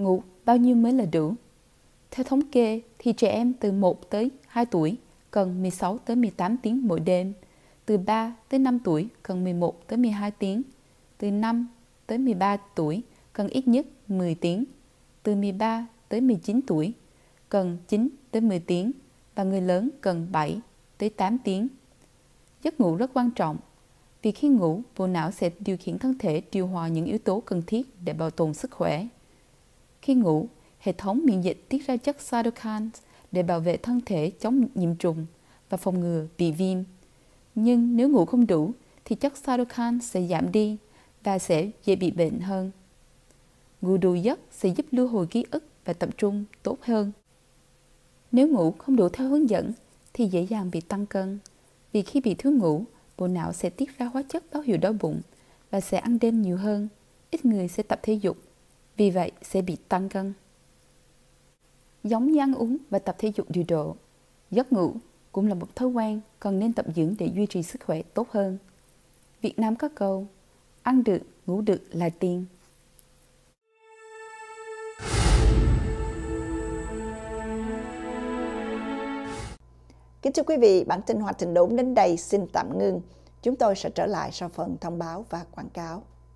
Ngủ bao nhiêu mới là đủ? Theo thống kê thì trẻ em từ 1 tới 2 tuổi cần 16 tới 18 tiếng mỗi đêm, từ 3 tới 5 tuổi cần 11 tới 12 tiếng, từ 5 tới 13 tuổi cần ít nhất 10 tiếng, từ 13 tới 19 tuổi cần 9 tới 10 tiếng và người lớn cần 7 tới 8 tiếng. Giấc ngủ rất quan trọng vì khi ngủ, bộ não sẽ điều khiển thân thể điều hòa những yếu tố cần thiết để bảo tồn sức khỏe. Khi ngủ, hệ thống miễn dịch tiết ra chất cytokines để bảo vệ thân thể chống nhiễm trùng và phòng ngừa bị viêm. Nhưng nếu ngủ không đủ thì chất cytokines sẽ giảm đi và sẽ dễ bị bệnh hơn. Ngủ đủ giấc sẽ giúp lưu hồi ký ức và tập trung tốt hơn. Nếu ngủ không đủ theo hướng dẫn thì dễ dàng bị tăng cân. Vì khi bị thiếu ngủ, bộ não sẽ tiết ra hóa chất báo hiệu đói bụng và sẽ ăn đêm nhiều hơn. Ít người sẽ tập thể dục, vì vậy sẽ bị tăng cân. Giống như ăn uống và tập thể dục điều độ, giấc ngủ cũng là một thói quen cần nên tập dưỡng để duy trì sức khỏe tốt hơn. Việt Nam có câu, ăn được, ngủ được là tiền. Kính thưa quý vị, bản tin Hoa Thịnh Đốn đến đây xin tạm ngưng. Chúng tôi sẽ trở lại sau phần thông báo và quảng cáo.